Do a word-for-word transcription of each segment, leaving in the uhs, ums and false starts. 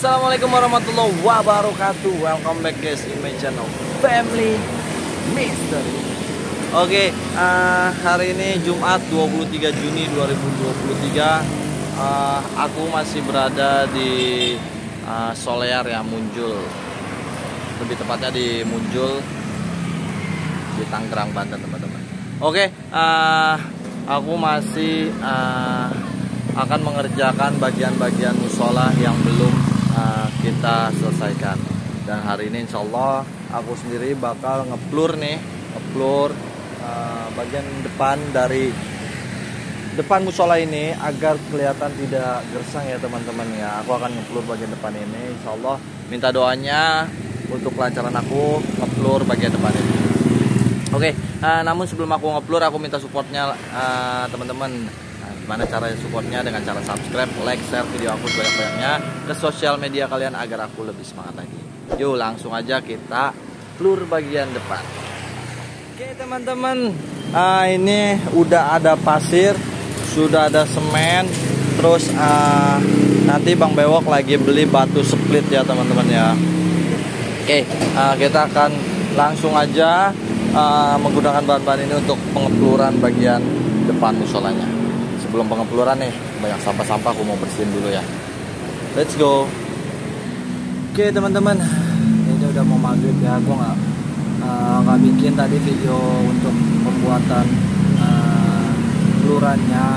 Assalamualaikum warahmatullahi wabarakatuh. Welcome back guys in my channel Family Mystery. Oke, okay, uh, hari ini Jumat dua puluh tiga Juni dua ribu dua puluh tiga. uh, Aku masih berada di uh, Solear ya, Munjul. Lebih tepatnya di Munjul, di Tangerang, Banten teman-teman. Oke, okay, uh, aku masih uh, akan mengerjakan bagian-bagian musola yang belum uh, kita selesaikan. Dan hari ini insya Allah aku sendiri bakal ngeblur nih, ngeblur uh, bagian depan dari depan musola ini agar kelihatan tidak gersang ya teman-teman ya. Aku akan ngeblur bagian depan ini, insya Allah. Minta doanya untuk kelancaran aku ngeblur bagian depan ini. Oke, uh, namun sebelum aku ngeblur, aku minta supportnya uh, teman-teman. Nah, gimana cara supportnya? Dengan cara subscribe, like, share video aku sebanyak-banyaknya ke sosial media kalian agar aku lebih semangat lagi. Yuk langsung aja kita blur bagian depan. Oke teman-teman, uh, ini udah ada pasir, sudah ada semen, terus uh, nanti Bang Bewok lagi beli batu split ya teman-teman ya. Oke, uh, kita akan langsung aja uh, menggunakan bahan-bahan ini untuk pengepluran bagian depan musolanya. Sebelum pengepluran nih, banyak sampah-sampah, aku mau bersihin dulu ya. Let's go. Oke teman-teman, ini udah mau maghrib ya. Aku nggak uh, nggak bikin tadi video untuk pembuatan uh, pelurannya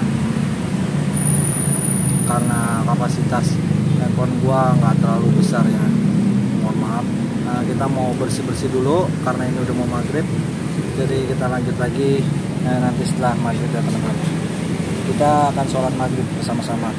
karena kapasitas handphone gua nggak terlalu besar ya. Mohon maaf. Uh, kita mau bersih-bersih dulu karena ini udah mau maghrib. Jadi kita lanjut lagi uh, nanti setelah maghrib ya teman-teman. Kita akan sholat maghrib bersama-sama.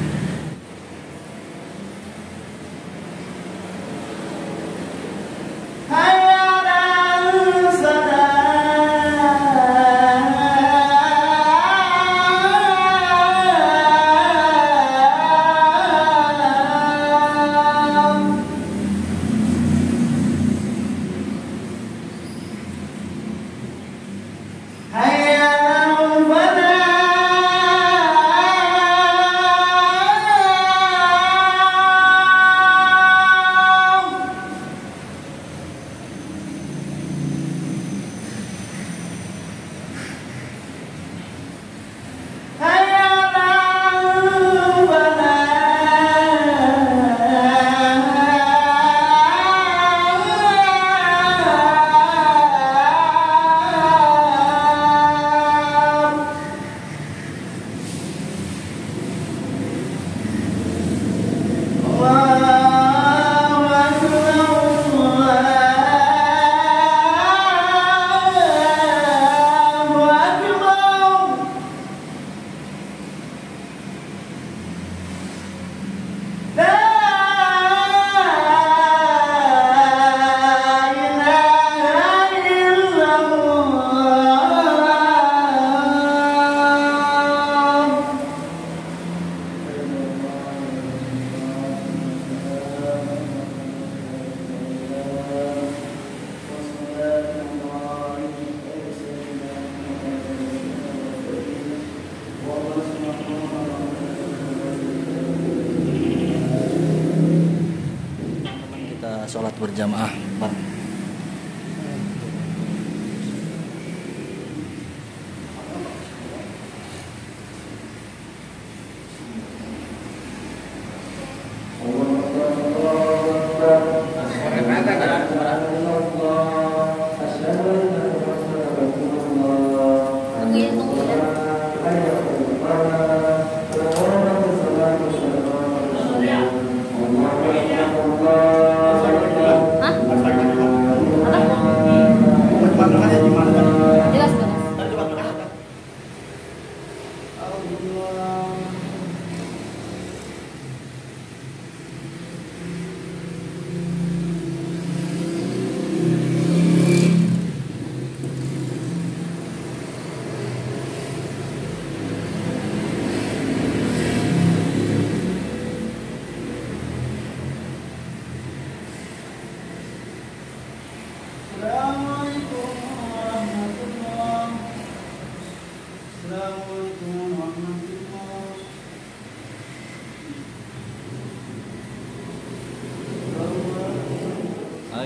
Sholat berjamaah.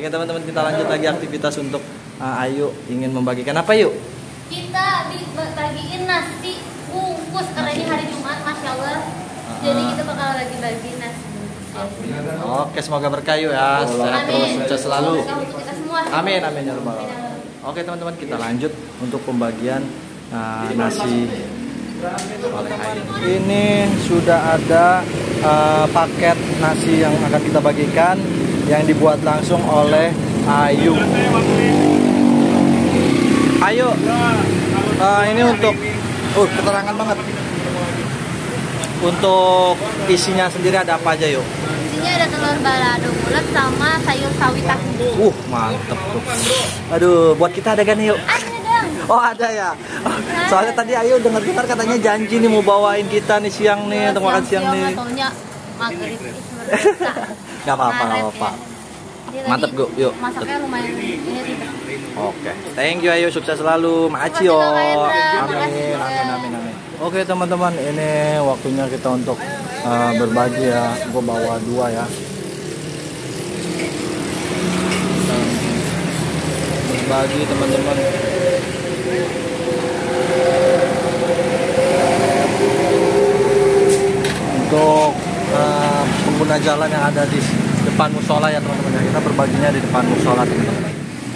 Oke teman-teman, kita lanjut lagi aktivitas untuk uh, Ayu ingin membagikan apa yuk? Kita bagiin nasi bungkus karena ini hari Jumat, Masya Allah. Uh-huh. Jadi kita bakal bagi-bagi nasi bungkus. Oke, semoga berkah yuk ya. Sehat terus, sukses selalu. Kita semua. Amin, amin ya Rabbal Alamin. Oke teman-teman, kita lanjut untuk pembagian uh, nasi oleh Ayu. Ini sudah ada uh, paket nasi yang akan kita bagikan yang dibuat langsung oleh Ayu. Ayu, uh, ini untuk uh, keterangan banget. Untuk isinya sendiri ada apa aja yuk? Isinya ada telur balado bulat sama sayur sawi tahu. Uh, mantep tuh. Aduh, buat kita ada kan yuk? Ada dong. Oh ada ya. Oh, soalnya tadi Ayu dengar-dengar katanya janji nih mau bawain kita nih siang nih, untuk makan siang nih. Maghrib. Gak apa-apa, gak apa-apa. Mantep gue, yuk. Masaknya lumayan ini sih. Oke, thank you Ayu, sukses selalu. Makasih yo. Amin, amin, amin, amin. Oke teman-teman, ini waktunya kita untuk uh, berbagi ya. Gue bawa dua ya. Berbagi teman-teman. Untuk uh, pengguna jalan yang ada di depan musola ya teman-teman. Kita berbaginya di depan musola teman-teman.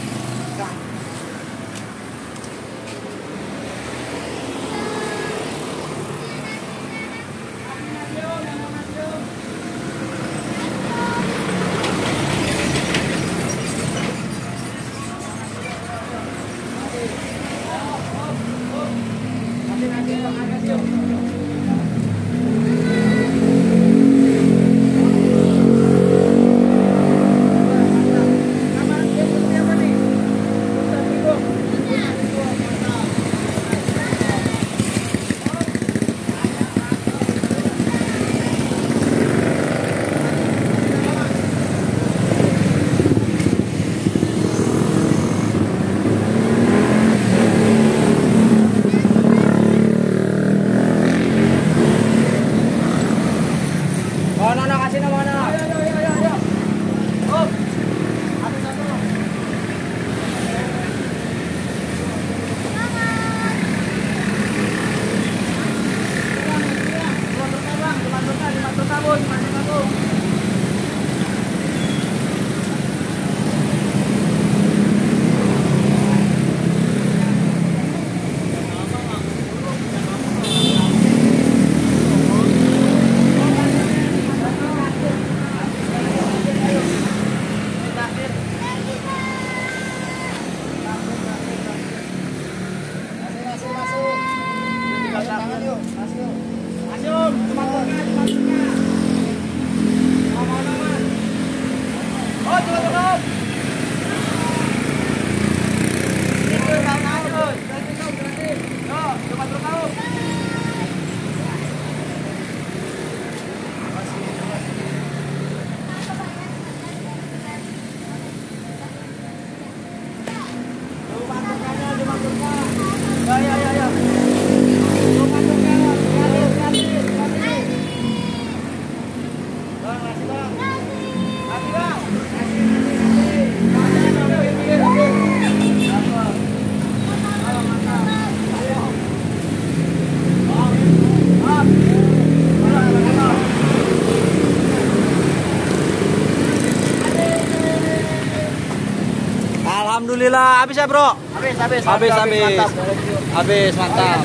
Alhamdulillah, habis ya bro? Habis, habis, habis, habis, mantap. habis, mantap,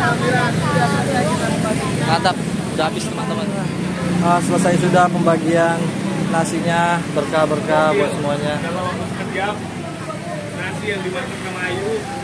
mantap, udah habis teman-teman. Uh, selesai sudah pembagian nasinya, berkah-berkah buat semuanya. Kalau kerja nasi yang dimasak sama Ayu